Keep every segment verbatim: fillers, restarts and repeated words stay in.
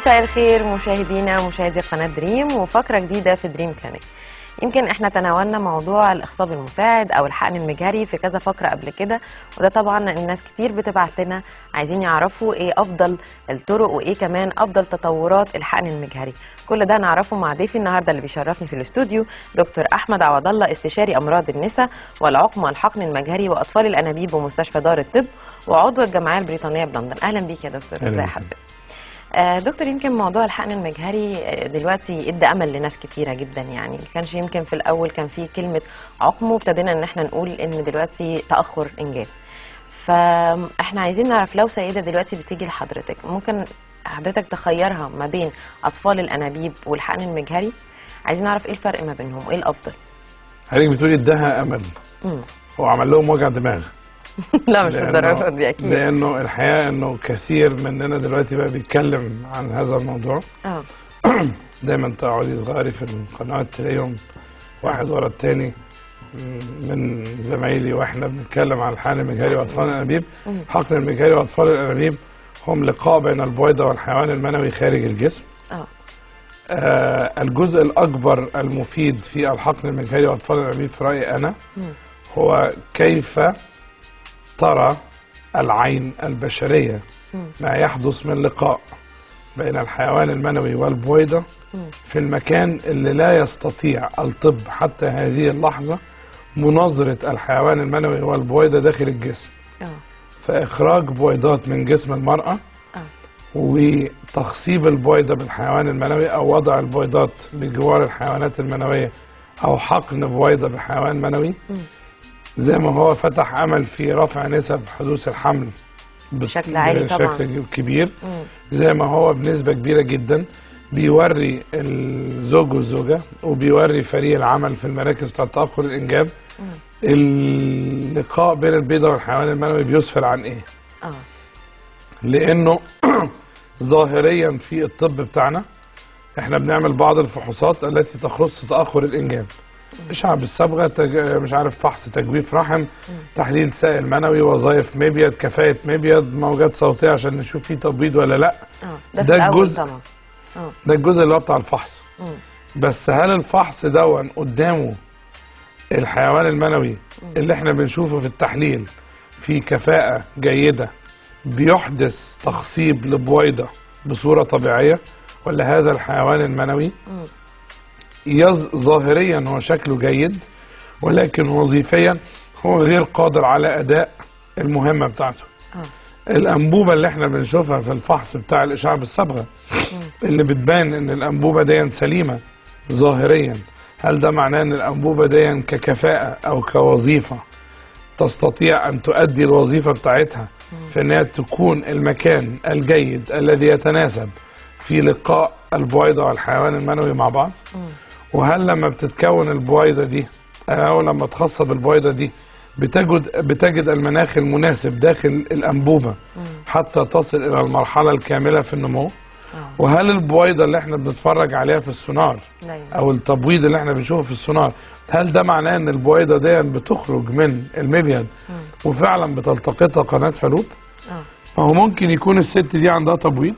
مساء الخير مشاهدينا ومشاهدي قناة دريم وفقرة جديدة في دريم كلينيك. يمكن احنا تناولنا موضوع الاخصاب المساعد او الحقن المجهري في كذا فقرة قبل كده، وده طبعا الناس كتير بتبعت لنا عايزين يعرفوا ايه افضل الطرق وايه كمان افضل تطورات الحقن المجهري. كل ده نعرفه مع ضيفي النهارده اللي بيشرفني في الاستوديو، دكتور احمد عوض الله، استشاري امراض النساء والعقم والحقن المجهري واطفال الانابيب بمستشفى دار الطب وعضو الجمعيه البريطانيه بلندن. اهلا بيك يا دكتور. ازي حضرتك؟ دكتور، يمكن موضوع الحقن المجهري دلوقتي ادى امل لناس كتيره جدا، يعني ما كانش يمكن في الاول كان في كلمه عقم وابتدينا ان احنا نقول ان دلوقتي تاخر انجاب. فاحنا عايزين نعرف لو سيده دلوقتي بتيجي لحضرتك ممكن حضرتك تخيرها ما بين اطفال الانابيب والحقن المجهري، عايزين نعرف ايه الفرق ما بينهم وايه الافضل. حضرتك بتقولي اداها امل، هو عمل لهم وجع دماغ. لا مش الدرجه دي اكيد، لانه الحقيقه انه كثير مننا دلوقتي بقى بيتكلم عن هذا الموضوع. اه دايما تقعدي تغيري في القنوات تلاقيهم واحد ورا الثاني من زمايلي واحنا بنتكلم عن الحقن المجهري واطفال الانابيب. الحقن المجهري واطفال الانابيب هم لقاء بين البويضه والحيوان المنوي خارج الجسم. اه آه الجزء الاكبر المفيد في الحقن المجهري واطفال الانابيب في رايي انا هو كيف ترى العين البشرية ما يحدث من لقاء بين الحيوان المنوي والبويضة في المكان اللي لا يستطيع الطب حتى هذه اللحظة مناظرة الحيوان المنوي والبويضة داخل الجسم. فإخراج بويضات من جسم المرأة وتخصيب البويضة بالحيوان المنوي أو وضع البويضات بجوار الحيوانات المنوية أو حقن بويضة بحيوان منوي، زي ما هو فتح امل في رفع نسب حدوث الحمل بشكل عالي طبعا بشكل كبير، زي ما هو بنسبه كبيره جدا بيوري الزوج والزوجه وبيوري فريق العمل في المراكز بتاعت تاخر الانجاب مم. اللقاء بين البيضه والحيوان المنوي بيسفر عن ايه؟ اه لانه ظاهريا في الطب بتاعنا احنا بنعمل بعض الفحوصات التي تخص تاخر الانجاب، اشعه بالصبغه، تج... مش عارف فحص تجويف رحم، مم. تحليل سائل منوي، وظائف مبيض، كفاءه مبيض، موجات صوتيه عشان نشوف فيه تبويض ولا لا. اه ده, ده الجزء اه ده الجزء اللي هو بتاع الفحص. مم. بس هل الفحص دون قدامه الحيوان المنوي مم. اللي احنا بنشوفه في التحليل في كفاءه جيده بيحدث تخصيب لبويضه بصوره طبيعيه، ولا هذا الحيوان المنوي مم. يز ظاهريا هو شكله جيد ولكن وظيفيا هو غير قادر على اداء المهمه بتاعته؟ آه. الانبوبه اللي احنا بنشوفها في الفحص بتاع الاشعه بالصبغه اللي بتبان ان الانبوبه دي سليمه ظاهريا، هل ده معناه ان الانبوبه دي ككفاءه او كوظيفه تستطيع ان تؤدي الوظيفه بتاعتها في انها تكون المكان الجيد الذي يتناسب في لقاء البويضه والحيوان المنوي مع بعض؟ م. وهل لما بتتكون البويضه دي او لما تخصب البويضه دي بتجد بتجد المناخ المناسب داخل الانبوبه م. حتى تصل الى المرحله الكامله في النمو؟ أوه. وهل البويضه اللي احنا بنتفرج عليها في السونار او التبويض اللي احنا بنشوفه في السونار، هل ده معناه ان البويضه دي بتخرج من المبيض م. وفعلا بتلتقطها قناه فالوب؟ ما هو ممكن يكون الست دي عندها تبويض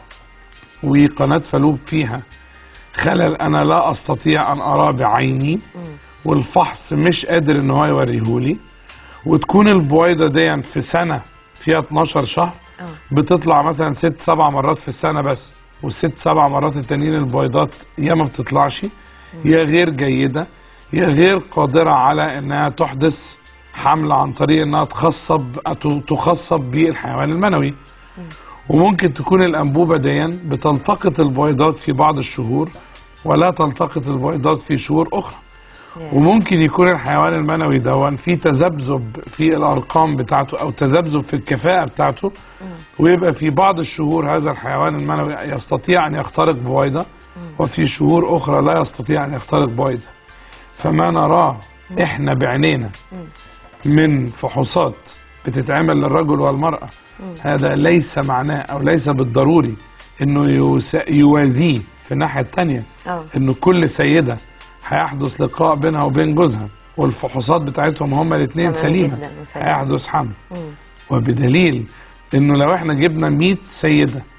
وقناه فالوب فيها خلل انا لا استطيع ان اراه بعيني والفحص مش قادر ان هو يوريهولي، وتكون البويضه دي في سنه فيها اتناشر شهر بتطلع مثلا ست سبع مرات في السنه بس، والست سبع مرات التانيين البويضات يا ما بتطلعش يا غير جيده يا غير قادره على انها تحدث حمل عن طريق انها تخصب تخصب بالحيوان المنوي. وممكن تكون الانبوبه دي بتلتقط البويضات في بعض الشهور ولا تلتقط البويضات في شهور اخرى. yeah. وممكن يكون الحيوان المنوي دون في تذبذب في الارقام بتاعته او تذبذب في الكفاءه بتاعته، mm. ويبقى في بعض الشهور هذا الحيوان المنوي يستطيع ان يخترق بويضه mm. وفي شهور اخرى لا يستطيع ان يخترق بويضه. فما نراه mm. احنا بعينينا mm. من فحوصات بتتعمل للرجل والمراه هذا ليس معناه او ليس بالضروري انه يوازيه في الناحيه الثانيه، انه كل سيده هيحدث لقاء بينها وبين جوزها والفحوصات بتاعتهم هما الاثنين سليمه هيحدث حمل. وبدليل انه لو احنا جبنا مية سيده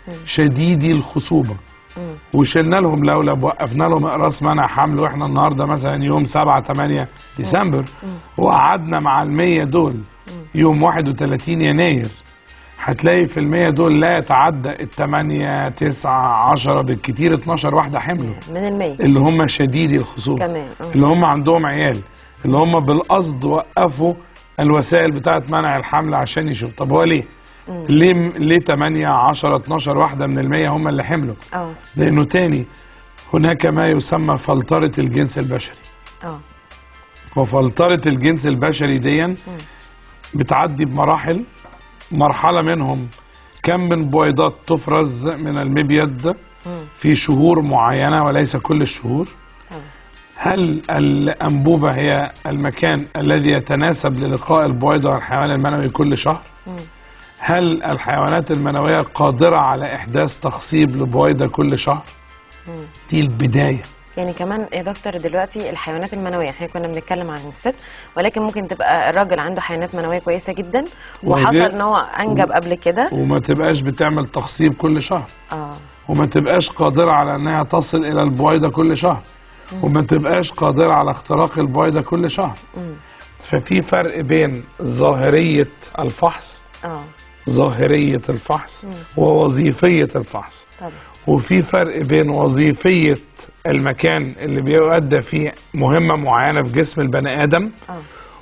شديدي الخصوبه وشلنا لهم لولب، وقفنا لهم اقراص منع حمل، واحنا النهارده مثلا يوم سبعة تمانية ديسمبر وقعدنا مع المية دول يوم واحد وتلاتين يناير، هتلاقي في المية دول لا يتعدى التمانية تسعة عشرة بالكتير اتناشر واحده حملوا من المية اللي هم شديدي الخصوبه كمان، اللي هم عندهم عيال، اللي هم بالقصد وقفوا الوسائل بتاعت منع الحمل عشان يشوفوا. طب هو ليه؟ مم. ليه ليه تمانية عشرة اتناشر واحده من المية هم اللي حملوا؟ اه لانه تاني هناك ما يسمى فلتره الجنس البشري. اه وفلتره الجنس البشري دي بتعدي بمراحل، مرحله منهم كم من بويضات تفرز من المبيض في شهور معينه وليس كل الشهور. هل الأنبوبة هي المكان الذي يتناسب للقاء البويضة والحيوان المنوي كل شهر؟ هل الحيوانات المنوية قادرة على إحداث تخصيب لبويضة كل شهر؟ دي البداية. يعني كمان يا دكتور دلوقتي الحيوانات المنوية احنا كنا بنتكلم عن الست، ولكن ممكن تبقى الراجل عنده حيوانات منوية كويسة جدا وحصل ان هو انجب قبل كده وما تبقاش بتعمل تخصيب كل شهر. اه وما تبقاش قادرة على انها تصل الى البويضة كل شهر. وما تبقاش قادرة على اختراق البويضة كل شهر. مم. ففي فرق بين ظاهرية الفحص اه ظاهرية الفحص مم. ووظيفية الفحص. طبعا. وفي فرق بين وظيفية المكان اللي بيؤدى فيه مهمة معينة في جسم البني آدم اه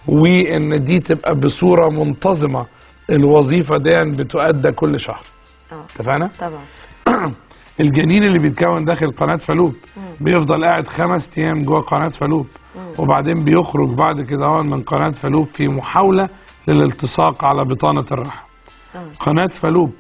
وإن دي تبقى بصورة منتظمة الوظيفة دي بتؤدى كل شهر. اه اتفقنا؟ طبعا. الجنين اللي بيتكون داخل قناة فالوب مم. بيفضل قاعد خمس ايام جوه قناة فالوب مم. وبعدين بيخرج بعد كده من قناة فالوب في محاولة للالتصاق على بطانة الرحم. مم. قناة فالوب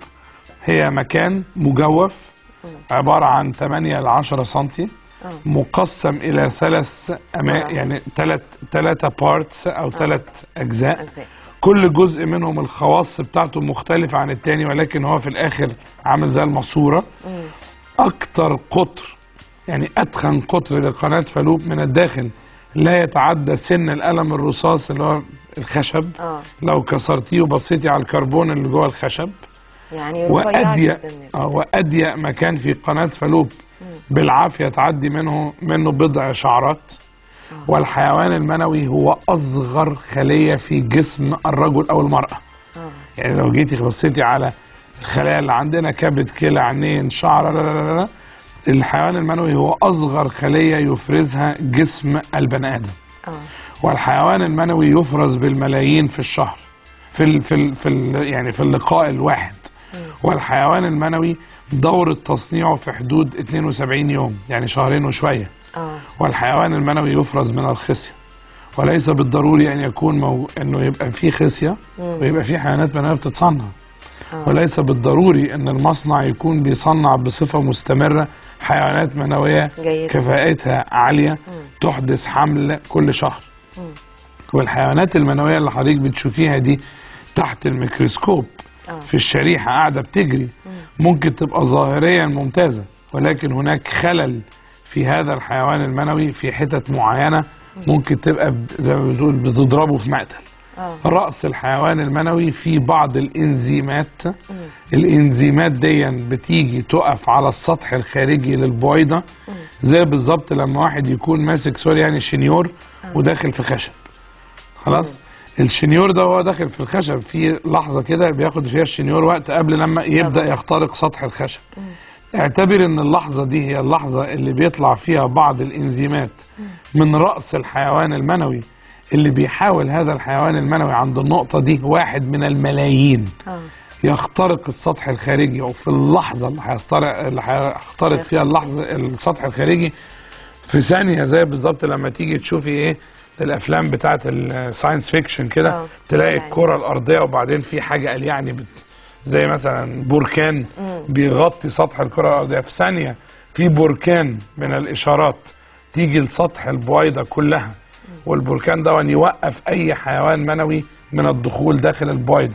هي مكان مجوف مم. عبارة عن تمانية لعشرة سنتي مم. مقسم إلى ثلاث أما يعني ثلاث ثلاثة بارتس أو ثلاث أجزاء. أجزاء كل جزء منهم الخواص بتاعته مختلفة عن التاني، ولكن هو في الآخر عامل زي الماسورة. مم. أكتر قطر يعني أتخن قطر لقناة فالوب من الداخل لا يتعدى سن القلم الرصاص اللي هو الخشب. أوه. لو كسرتيه وبصيتي على الكربون اللي جوه الخشب يعني وأضيق آه وأضيق مكان في قناة فالوب مم. بالعافية تعدي منه منه بضع شعرات. أوه. والحيوان المنوي هو أصغر خلية في جسم الرجل أو المرأة. أوه. يعني لو جيتي بصيتي على الخلايا اللي عندنا كبد كلى عينين شعر لا لا لا الحيوان المنوي هو اصغر خليه يفرزها جسم البني ادم. اه والحيوان المنوي يفرز بالملايين في الشهر في ال في ال في ال يعني في اللقاء الواحد. م. والحيوان المنوي دورة تصنيعه في حدود اتنين وسبعين يوم يعني شهرين وشويه. اه والحيوان المنوي يفرز من الخصيه وليس بالضروري ان يكون مو... انه يبقى فيه خصيه ويبقى فيه حيوانات منويه بتتصنع. أوه. وليس بالضروري ان المصنع يكون بيصنع بصفة مستمرة حيوانات منوية جيد. كفاءتها عالية. مم. تحدث حمل كل شهر. مم. والحيوانات المنوية اللي حضرتك بتشوفيها دي تحت الميكروسكوب أوه. في الشريحة قاعدة بتجري. مم. ممكن تبقى ظاهريا ممتازة ولكن هناك خلل في هذا الحيوان المنوي في حتت معينة. مم. ممكن تبقى زي ما بتقول بتضربه في مقتل. أوه. رأس الحيوان المنوي في بعض الإنزيمات. مم. الإنزيمات دي بتيجي تقف على السطح الخارجي للبويضة. مم. زي بالظبط لما واحد يكون ماسك سوري يعني شنيور. أوه. وداخل في خشب خلاص. مم. الشنيور ده هو داخل في الخشب في لحظة كده بياخد فيها الشنيور وقت قبل لما يبدأ يخترق سطح الخشب. مم. اعتبر ان اللحظة دي هي اللحظة اللي بيطلع فيها بعض الإنزيمات. مم. من رأس الحيوان المنوي اللي بيحاول هذا الحيوان المنوي عند النقطة دي واحد من الملايين أوه. يخترق السطح الخارجي، وفي اللحظة اللي هيخترق اللي هيخترق فيها اللحظة السطح الخارجي في ثانية زي بالظبط لما تيجي تشوفي ايه الافلام بتاعت الساينس فيكشن كده تلاقي الكرة الارضية وبعدين في حاجة قال يعني بت زي مثلا بركان مم. بيغطي سطح الكرة الارضية في ثانية في بركان من الاشارات تيجي لسطح البويضة كلها والبركان ده يوقف اي حيوان منوي من الدخول داخل البويضة.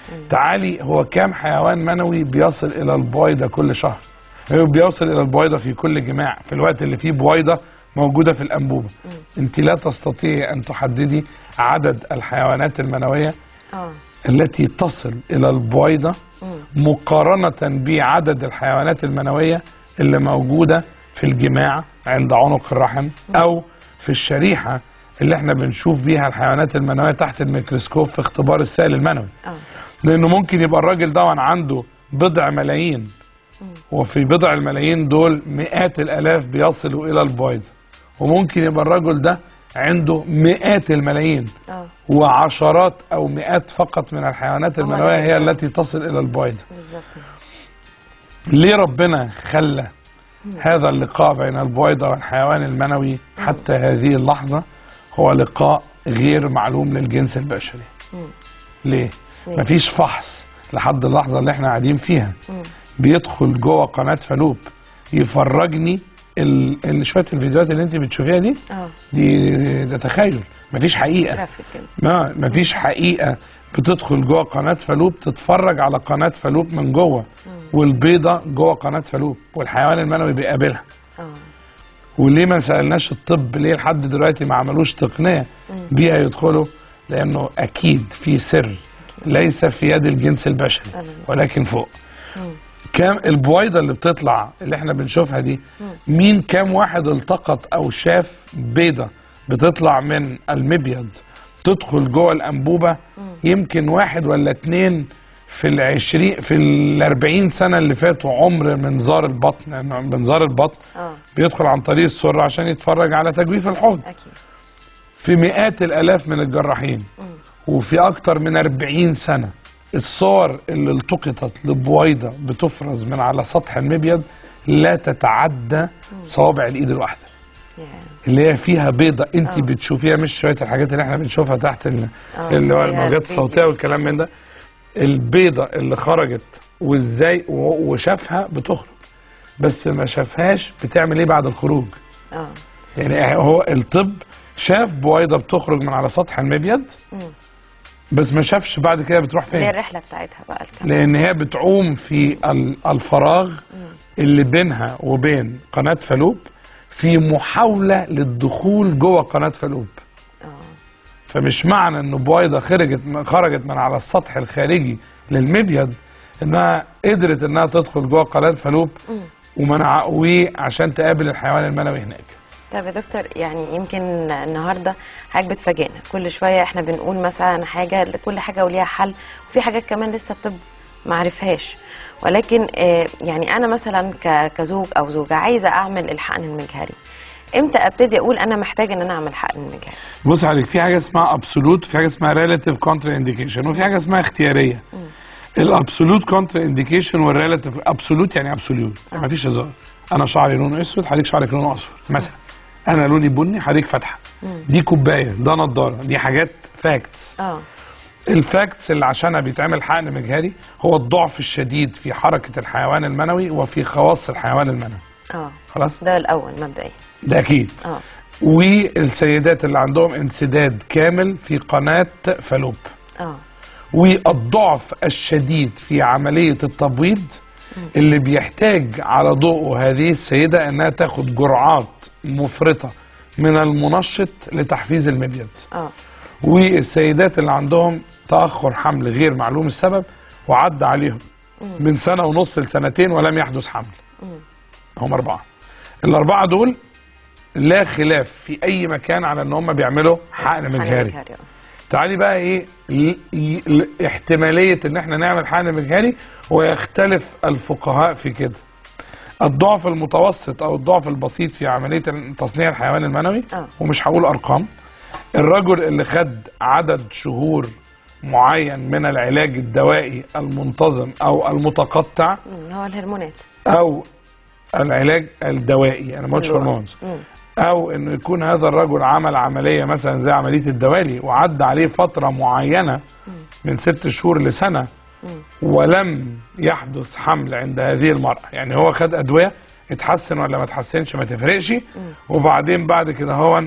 تعالي هو كام حيوان منوي بيصل الى البويضة كل شهر؟ هو بيوصل الى البويضة في كل جماع في الوقت اللي فيه بويضة موجودة في الانبوبة. انت لا تستطيعي ان تحددي عدد الحيوانات المنوية أوه. التي تصل الى البويضة مقارنة بعدد الحيوانات المنوية اللي موجودة في الجماع عند عنق الرحم أو في الشريحة اللي احنا بنشوف بيها الحيوانات المنوية تحت الميكروسكوب في اختبار السائل المنوي. أوه. لأنه ممكن يبقى الراجل ده عنده بضع ملايين، وفي بضع الملايين دول مئات الآلاف بيصلوا إلى البويضة، وممكن يبقى الرجل ده عنده مئات الملايين أوه. وعشرات أو مئات فقط من الحيوانات المنوية هي التي تصل إلى البويضة. بالظبط. ليه ربنا خلى هذا اللقاء بين البويضة والحيوان المنوي حتى هذه اللحظة هو لقاء غير معلوم للجنس البشري؟ ليه؟ ليه؟ مفيش فحص لحد اللحظة اللي احنا قاعدين فيها مم. بيدخل جوه قناة فالوب يفرجني ال... ال... شوية الفيديوهات اللي انت بتشوفيها دي أوه. دي ده تخيل، مفيش حقيقة. ما مفيش حقيقة بتدخل جوه قناة فالوب تتفرج على قناة فالوب من جوه، والبيضة جوه قناة فالوب والحيوان المنوي بيقابلها. أوه. وليه ما سألناش الطب ليه لحد دلوقتي ما عملوش تقنية بيها يدخلوا؟ لأنه أكيد في سر ليس في يد الجنس البشري ولكن فوق. كام البويضة اللي بتطلع اللي احنا بنشوفها دي، مين كام واحد التقط أو شاف بيضة بتطلع من المبيض تدخل جوه الأنبوبة؟ يمكن واحد ولا اتنين في العشرين في الاربعين سنة اللي فاتوا عمر منظار البطن، لأنه منظار البطن أوه. بيدخل عن طريق السرة عشان يتفرج على تجويف الحوض. أكيد. في مئات الآلاف من الجراحين مم. وفي أكتر من أربعين سنة الصور اللي التقطت لبويضة بتفرز من على سطح المبيض لا تتعدى صوابع الإيد الواحدة. yeah. اللي هي فيها بيضة انت أوه. بتشوفيها، مش شوية الحاجات اللي احنا بنشوفها تحت اللي هو الموجات الصوتية والكلام من ده. البيضة اللي خرجت وازاي وشافها بتخرج، بس ما شافهاش بتعمل ايه بعد الخروج. اه يعني هو الطب شاف بويضة بتخرج من على سطح المبيض مم. بس ما شافش بعد كده بتروح فين. هي الرحلة بتاعتها بقى الكلام. لان هي بتعوم في الفراغ مم. اللي بينها وبين قناة فالوب في محاولة للدخول جوه قناة فالوب. فمش معنى ان بويضة خرجت خرجت من على السطح الخارجي للمبيض انها قدرت انها تدخل جوه قناة فالوب ومنع وعشان تقابل الحيوان المنوي هناك. طب يا دكتور، يعني يمكن النهارده حضرتك بتفاجئنا كل شويه، احنا بنقول مثلا حاجه، كل حاجه وليها حل، وفي حاجات كمان لسه الطب ما عرفهاش، ولكن آه يعني انا مثلا كزوج او زوجه عايزه اعمل الحقن المجهري، امتى ابتدي اقول انا محتاج ان انا اعمل حقن مجهري؟ بص عليك، في حاجه اسمها ابسولوت، في حاجه اسمها ريلاتيف كونترا انديكيشن، وفي حاجه اسمها اختياريه. الابسولوت كونترا انديكيشن والريلاتيف، ابسولوت يعني ابسولوت يعني ما فيش هزار. انا شعري لونه اسود، حضرتك شعرك لونه اصفر مثلا. انا لوني بني، حضرتك فاتحه. دي كوبايه، ده نضاره، دي حاجات فاكتس. اه الفاكتس اللي عشانها بيتعمل حقن مجهري هو الضعف الشديد في حركه الحيوان المنوي وفي خواص الحيوان المنوي. اه خلاص، ده الاول مبدئيا، ده اكيد. اه والسيدات اللي عندهم انسداد كامل في قناه فالوب. اه والضعف الشديد في عمليه التبويض اللي بيحتاج على ضوء هذه السيده انها تاخد جرعات مفرطه من المنشط لتحفيز المبيض. اه والسيدات اللي عندهم تاخر حمل غير معلوم السبب وعدى عليهم مم. من سنه ونص لسنتين ولم يحدث حمل. مم. هم اربعه. الاربعه دول لا خلاف في اي مكان على ان هم بيعملوا حقن مجهري. تعالي بقى ايه احتماليه ان احنا نعمل حقن مجهري، ويختلف الفقهاء في كده. الضعف المتوسط او الضعف البسيط في عمليه تصنيع الحيوان المنوي، أوه. ومش هقول ارقام، الرجل اللي خد عدد شهور معين من العلاج الدوائي المنتظم او المتقطع، هو الهرمونات او العلاج الدوائي، انا ما قلتش هرمونز، او انه يكون هذا الرجل عمل عمليه مثلا زي عمليه الدوالي وعدى عليه فتره معينه من ست شهور لسنه ولم يحدث حمل عند هذه المراه، يعني هو خد ادويه اتحسن ولا ما اتحسنش ما تفرقش، وبعدين بعد كده هو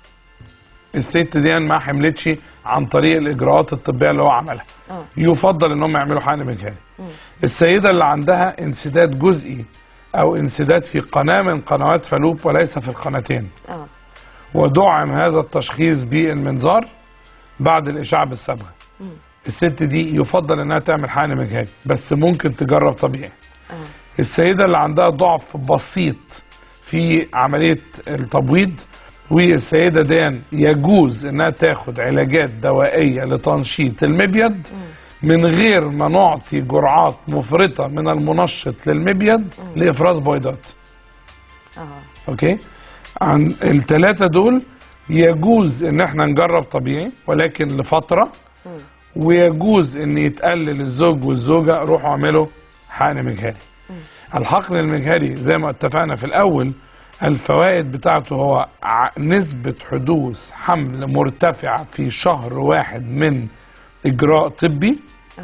الست دي ما حملتش عن طريق الاجراءات الطبيه اللي هو عملها، يفضل ان هم يعملوا حقن مجهري. السيده اللي عندها انسداد جزئي او انسداد في قناه من قنوات فالوب وليس في القناتين، اه ودعم هذا التشخيص بالمنظار بعد الاشعه بالصبغه، الست دي يفضل انها تعمل حقن مجهري، بس ممكن تجرب طبيعي. اه السيده اللي عندها ضعف بسيط في عمليه التبويض، والسيده دي يجوز انها تاخد علاجات دوائيه لتنشيط المبيض من غير ما نعطي جرعات مفرطه من المنشط للمبيض لافراز بويضات. اه اوكي، عن الثلاثه دول يجوز ان احنا نجرب طبيعي ولكن لفتره، ويجوز ان يتقلل الزوج والزوجه روحوا اعملوا حقن مجهري. الحقن المجهري زي ما اتفقنا في الاول الفوائد بتاعته هو نسبة حدوث حمل مرتفعة في شهر واحد من إجراء طبي،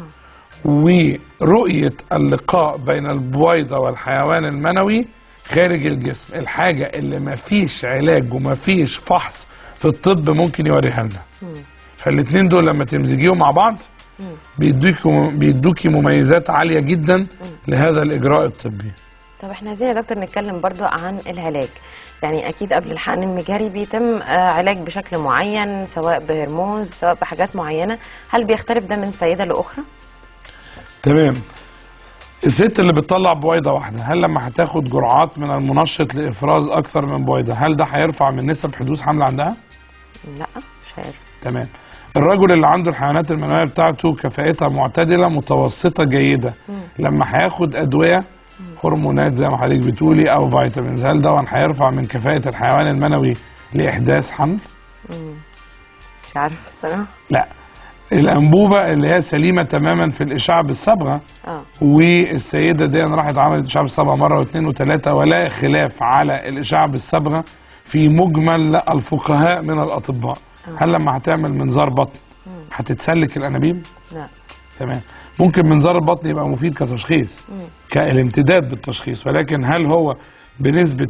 ورؤية اللقاء بين البويضة والحيوان المنوي خارج الجسم، الحاجة اللي ما فيش علاج وما فيش فحص في الطب ممكن يوريها لنا. فالاتنين دول لما تمزجيهم مع بعض بيدوكي بيدوكي مميزات عالية جدا لهذا الإجراء الطبي. طب احنا عايزين يا دكتور نتكلم برضو عن العلاج. يعني اكيد قبل الحقن المجهري بيتم علاج بشكل معين، سواء بهرمون سواء بحاجات معينة، هل بيختلف ده من سيدة لأخرى؟ تمام. الست اللي بتطلع بويضة واحدة، هل لما هتاخد جرعات من المنشط لإفراز أكثر من بويضة هل ده هيرفع من نسب حدوث حمل عندها؟ لا مش هيرفع. تمام. الرجل اللي عنده الحيوانات المنوية بتاعته كفاءتها معتدلة متوسطة جيدة، مم. لما هياخد أدوية هرمونات زي ما حضرتك بتقولي او فيتامينز، هل ده هيرفع من كفاءة الحيوان المنوي لإحداث حمل؟ مم. مش عارف الصراحة. لا، الأنبوبة اللي هي سليمة تماما في الإشعاع بالصبغة، اه والسيدة دي راحت عملت إشعاع بالصبغة مرة واثنين وثلاثة ولا خلاف على الإشعاع بالصبغة في مجمل الفقهاء من الأطباء. أوه. هل لما هتعمل منظار بطن هتتسلك الأنابيب؟ لا. تمام. ممكن منظار البطن يبقى مفيد كتشخيص، مم. كالامتداد بالتشخيص، ولكن هل هو بنسبة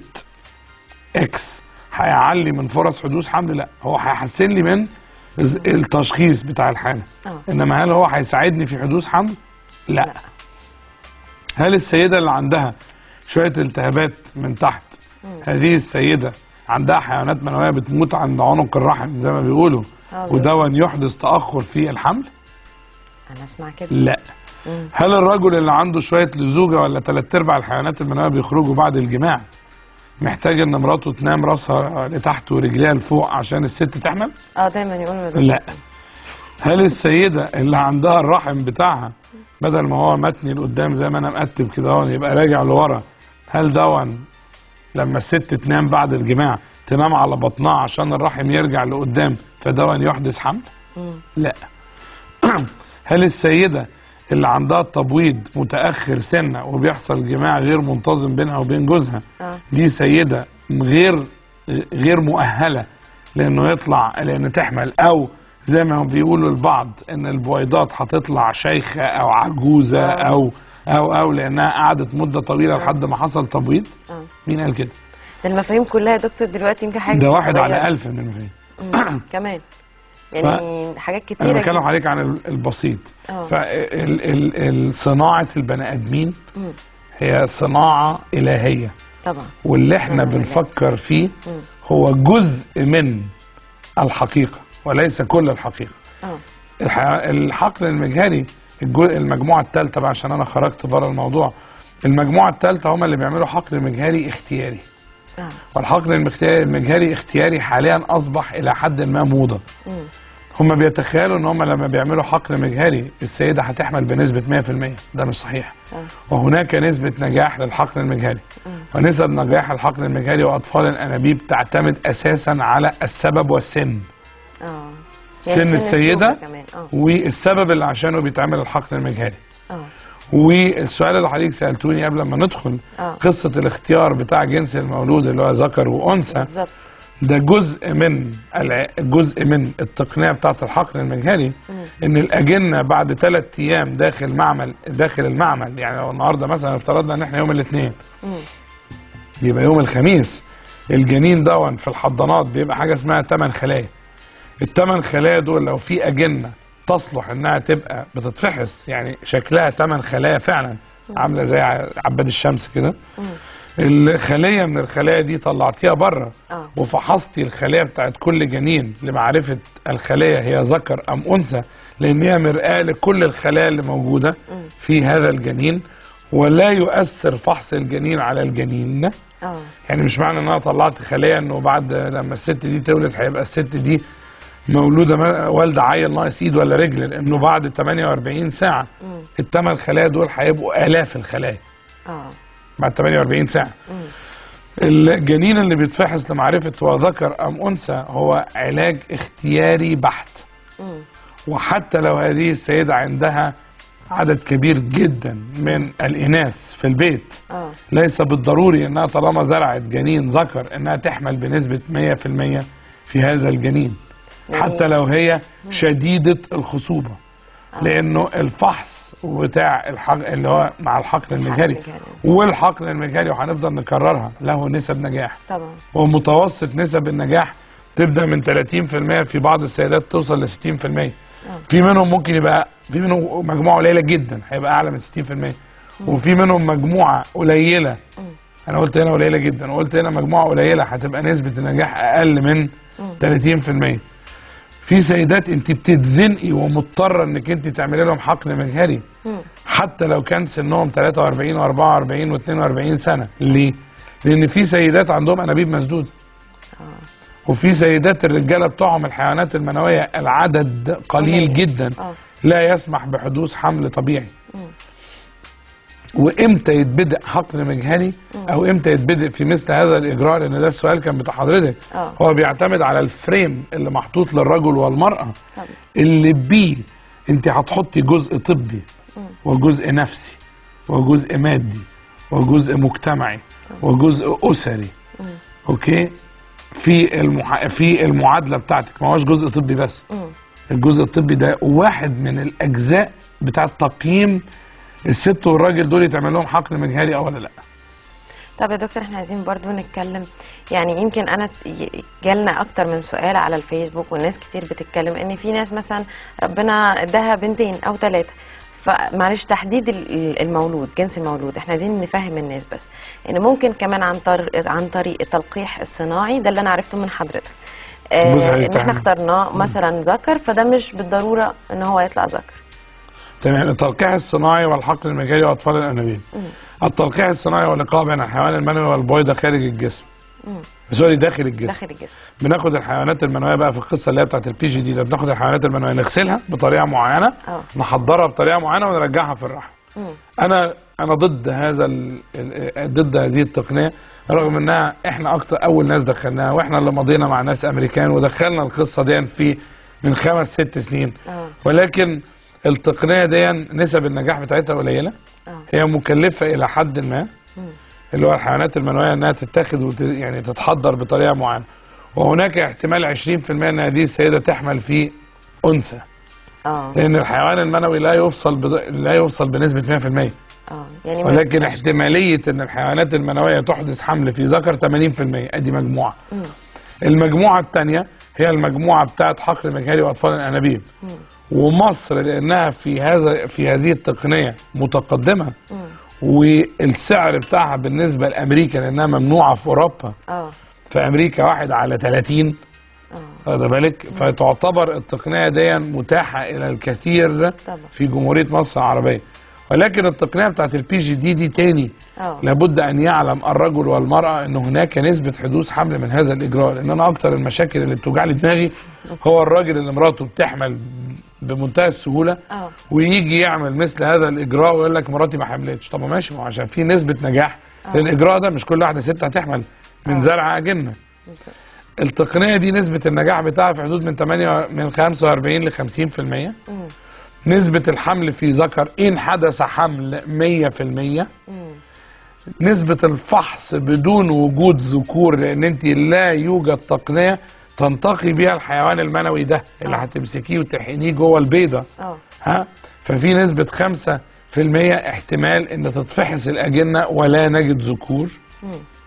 اكس هيعلي من فرص حدوث حمل؟ لا، هو هيحسن لي من التشخيص بتاع الحالة. أوه. انما هل هو هيساعدني في حدوث حمل؟ لا. لا. هل السيدة اللي عندها شوية التهابات من تحت، مم. هذه السيدة عندها حيوانات منوية بتموت عند عنق الرحم زي ما بيقولوا، ودون يحدث تأخر في الحمل؟ أنا أسمع كده. لا. مم. هل الرجل اللي عنده شوية لزوجة ولا ثلاث أرباع الحيوانات المنوية بيخرجوا بعد الجماع محتاج إن مراته تنام راسها لتحت ورجليها لفوق عشان الست تحمل؟ اه دايما يقولوا ده. لا. هل السيدة اللي عندها الرحم بتاعها بدل ما هو متني لقدام زي ما أنا مقتب كده يبقى راجع لورا، هل دون لما الست تنام بعد الجماع تنام على بطنها عشان الرحم يرجع لقدام فدون يحدث حمل؟ مم. لا. هل السيدة اللي عندها التبويض متأخر سنة وبيحصل جماع غير منتظم بينها وبين جوزها، آه. دي سيدة غير غير مؤهلة لأنه يطلع لأن تحمل، أو زي ما بيقولوا البعض إن البويضات هتطلع شيخة أو عجوزة، آه. أو أو أو لأنها قعدت مدة طويلة آه. لحد ما حصل تبويض؟ آه. مين قال كده؟ ده المفاهيم كلها يا دكتور دلوقتي يمكن حاجة ده واحد على ألف من المفاهيم كمان يعني ف... حاجات كتيرة. أنا بتكلم عليك عن البسيط. فصناعة البني آدمين مم. هي صناعة إلهية طبعا، واللي احنا بنفكر فيه مم. هو جزء من الحقيقة وليس كل الحقيقة. أوه. الح... الحقن المجهري المجموعة الثالثة بقى عشان أنا خرجت بره الموضوع، المجموعة الثالثة هم اللي بيعملوا حقن مجهري اختياري. آه. والحقن المجهري اختياري حاليا اصبح الى حد ما موضه. هم بيتخيلوا ان هم لما بيعملوا حقن مجهري السيده هتحمل بنسبه مية في المية، ده مش صحيح. آه. وهناك نسبه نجاح للحقن المجهري، آه. ونسب نجاح الحقن المجهري واطفال الانابيب تعتمد اساسا على السبب والسن. اه يعني سن السيده آه. والسبب اللي عشانه بيتعمل الحقن المجهري. اه والسؤال اللي حضرتك سالتوني قبل ما ندخل، آه. قصه الاختيار بتاع جنس المولود اللي هو ذكر وانثى، بالظبط، ده جزء من جزء من التقنيه بتاعه الحقن المجهري. مم. ان الاجنه بعد ثلاث ايام داخل معمل داخل المعمل، يعني لو النهارده مثلا افترضنا ان احنا يوم الاثنين، بيبقى يوم الخميس الجنين دون في الحضانات بيبقى حاجه اسمها ثمان خلايا. الثمان خلايا دول لو في اجنه تصلح انها تبقى بتتفحص، يعني شكلها ثمان خلايا فعلا عامله زي عباد الشمس كده، الخليه من الخلايا دي طلعتيها بره اه وفحصتي الخليه بتاعت كل جنين لمعرفه الخليه هي ذكر ام انثى، لان هي مرآة لكل الخلايا اللي موجوده في هذا الجنين، ولا يؤثر فحص الجنين على الجنين. اه يعني مش معنى ان انا طلعت خليه انه بعد لما الست دي تولد هيبقى الست دي مولوده والده عيل ناقص ايد ولا رجل، لانه بعد ثمانية وأربعين ساعه الثمان خلايا دول هيبقوا الاف الخلايا اه بعد ثمانية وأربعين ساعه. الجنين اللي بيتفحص لمعرفه هو ذكر ام انثى هو علاج اختياري بحت. وحتى لو هذه السيده عندها عدد كبير جدا من الإناث في البيت، اه ليس بالضروري انها طالما زرعت جنين ذكر انها تحمل بنسبة مية في المية في هذا الجنين، حتى لو هي شديدة الخصوبة. لانه الفحص بتاع الحق اللي هو مع الحقن المجهري والحقن المجهري، وهنفضل نكررها، له نسب نجاح طبعا، ومتوسط نسب النجاح تبدأ من ثلاثين في المية، في بعض السيدات توصل ل ستين في المية. في منهم ممكن يبقى في منهم مجموعه قليله جدا هيبقى اعلى من ستين في المية، وفي منهم مجموعه قليله، انا قلت هنا قليله جدا وقلت هنا مجموعه قليله هتبقى نسبه النجاح اقل من ثلاثين في المية. في سيدات انت بتتزنقي ومضطره انك انت تعملي لهم حقن مجهري حتى لو كان سنهم ثلاثة وأربعين وأربعة وأربعين واثنين وأربعين سنه. ليه؟ لان في سيدات عندهم انابيب مسدوده، وفي سيدات الرجاله بتوعهم الحيوانات المنويه العدد قليل جدا لا يسمح بحدوث حمل طبيعي. وامتى يتبدأ حقن مجهري او امتى يتبدأ في مثل هذا الاجراء؟ لان ده السؤال كان بتاع حضرتك. هو بيعتمد على الفريم اللي محطوط للرجل والمراه، اللي بيه انت هتحطي جزء طبي وجزء نفسي وجزء مادي وجزء مجتمعي وجزء اسري. اوكي، في المح... في المعادله بتاعتك، ما هوش جزء طبي بس. الجزء الطبي ده واحد من الاجزاء بتاع تقييم الست والراجل دول يتعمل لهم حقن مجهري او ولا لا. طب يا دكتور، احنا عايزين برضو نتكلم، يعني يمكن انا جالنا اكتر من سؤال على الفيسبوك والناس كتير بتتكلم ان في ناس مثلا ربنا اداها بنتين او ثلاثه، فمعلش تحديد المولود، جنس المولود، احنا عايزين نفهم الناس بس ان ممكن كمان عن طريق عن طريق التلقيح الصناعي، ده اللي انا عرفته من حضرتك، آه ان احنا اخترناه مثلا ذكر، فده مش بالضروره ان هو يطلع ذكر. تمام. التلقيح الصناعي والحقن المجهري واطفال الانابيب. التلقيح الصناعي هو اللقاء بين الحيوان المنوي والبويضه خارج الجسم. سوري داخل الجسم. داخل الجسم. بناخد الحيوانات المنويه بقى في القصه اللي هي بتاعت البي جي دي، ده بناخد الحيوانات المنويه نغسلها بطريقه معينه، أوه. نحضرها بطريقه معينه ونرجعها في الرحم. مم. انا انا ضد هذا ضد هذه التقنيه، رغم انها احنا اكتر اول ناس دخلناها، واحنا اللي مضينا مع ناس امريكان ودخلنا القصه دي في من خمس ست سنين. أوه. ولكن التقنيه دي نسب النجاح بتاعتها قليله. أوه. هي مكلفه الى حد ما. مم. اللي هو الحيوانات المنويه انها تتاخد وت... يعني تتحضر بطريقه معينه، وهناك احتمال عشرين في المية ان هذه السيده تحمل في انثى. اه لان الحيوان المنوي لا يفصل بد... لا يفصل بنسبه مية في المية. اه يعني ولكن احتماليه ان الحيوانات المنويه تحدث حمل في ذكر ثمانين في المية. ادي مجموعه. مم. المجموعه الثانيه هي المجموعه بتاعت حقن مجهري واطفال الانابيب. مم. ومصر لانها في هذا في هذه التقنيه متقدمه. مم. والسعر بتاعها بالنسبه لامريكا لانها ممنوعه في اوروبا. اه في امريكا واحد على ثلاثين. اه واخد بالك؟ فتعتبر التقنيه دي متاحه الى الكثير طبعا في جمهوريه مصر العربيه. ولكن التقنيه بتاعت البي جي دي دي تاني، أوه. لابد ان يعلم الرجل والمراه ان هناك نسبه حدوث حمل من هذا الاجراء. لان انا اكتر المشاكل اللي بتوجع لي دماغي هو الراجل اللي مراته بتحمل بمنتهى السهوله، أوه. ويجي يعمل مثل هذا الاجراء ويقول لك مراتي ما حملتش. طب ماشي، ما عشان في نسبه نجاح للاجراء ده، مش كل واحده ست هتحمل من أوه. زرع اجنه. التقنيه دي نسبه النجاح بتاعها في حدود من ثمانية من خمسة وأربعين ل خمسين في المية. نسبة الحمل في ذكر إن حدث حمل مية في المية. نسبة الفحص بدون وجود ذكور، لأن أنت لا يوجد تقنية تنتقي بها الحيوان المنوي ده اللي هتمسكيه وتحقنيه جوه البيضة. أوه. ها ففي نسبة خمسة في المية احتمال أن تتفحص الأجنة ولا نجد ذكور. مم.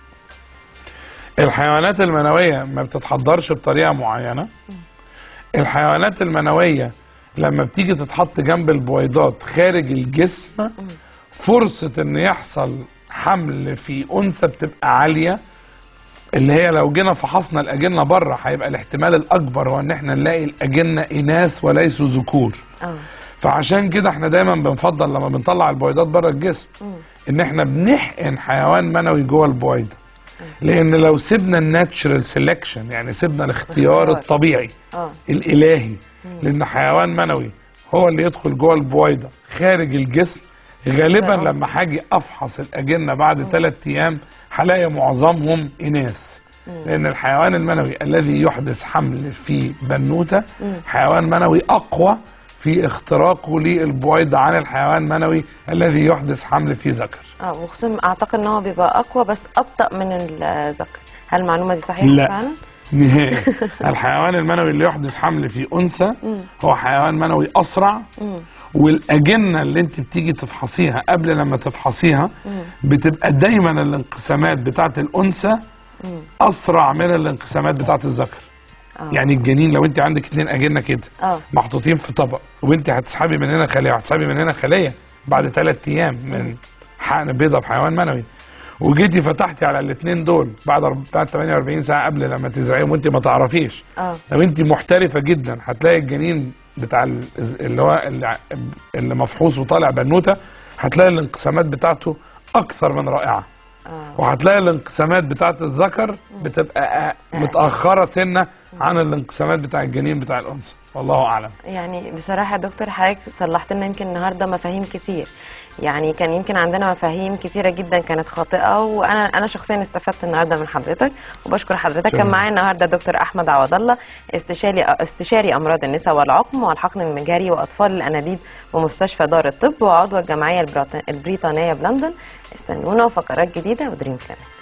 الحيوانات المنوية ما بتتحضرش بطريقة معينة. مم. الحيوانات المنوية لما بتيجي تتحط جنب البويضات خارج الجسم، فرصة ان يحصل حمل في انثى بتبقى عاليه، اللي هي لو جينا فحصنا الاجنه بره هيبقى الاحتمال الاكبر هو ان احنا نلاقي الاجنه اناث وليسوا ذكور. اه فعشان كده احنا دايما بنفضل لما بنطلع البويضات بره الجسم مم. ان احنا بنحقن حيوان منوي جوه البويضه، لان لو سيبنا الناتشرال سيلكشن، يعني سيبنا الاختيار اختيار. الطبيعي اه الالهي لان حيوان منوي هو اللي يدخل جوه البويضه خارج الجسم، غالبا بقى لما هاجي افحص الاجنه بعد ثلاث ايام هلاقي معظمهم اناث، لان الحيوان المنوي الذي يحدث حمل في بنوته حيوان منوي اقوى في اختراقه للبويضه عن الحيوان المنوي الذي يحدث حمل في ذكر. اه وخصوصا اعتقد ان هو بيبقى اقوى بس ابطأ من الذكر، هل المعلومه دي صحيحه لا. فعلا؟ نهائي. الحيوان المنوي اللي يحدث حمل في انثى هو حيوان منوي اسرع، والاجنه اللي انت بتيجي تفحصيها قبل لما تفحصيها بتبقى دايما الانقسامات بتاعت الانثى اسرع من الانقسامات بتاعت الذكر. آه. يعني الجنين لو انت عندك اتنين اجنه كده آه. محطوطين في طبق وانت هتسحبي من هنا خليه وهتسحبي من هنا خليه بعد ثلاث ايام من حقن بيضه بحيوان منوي، وجيتي فتحتي على الاثنين دول بعد بعد ثمانية وأربعين ساعه قبل لما تزرعيهم وانت ما تعرفيش، اه لو انت محترفه جدا هتلاقي الجنين بتاع ال- اللي هو اللي, اللي مفحوص وطالع بنوته هتلاقي الانقسامات بتاعته اكثر من رائعه. اه وهتلاقي الانقسامات بتاعت الذكر بتبقى متاخره سنه عن الانقسامات بتاع الجنين بتاع الانثى، والله اعلم. يعني بصراحه يا دكتور حضرتك صلحت لنا يمكن النهارده مفاهيم كتير، يعني كان يمكن عندنا مفاهيم كتيره جدا كانت خاطئه، وانا انا شخصيا استفدت النهارده من حضرتك وبشكر حضرتك. شكرا. كان معايا النهارده دكتور احمد عوض الله، استشاري استشاري امراض النساء والعقم والحقن المجهري واطفال الانابيب بمستشفى دار الطب وعضو الجمعيه البريطانيه بلندن. استنونا وفقرات جديده ودريم كلينك.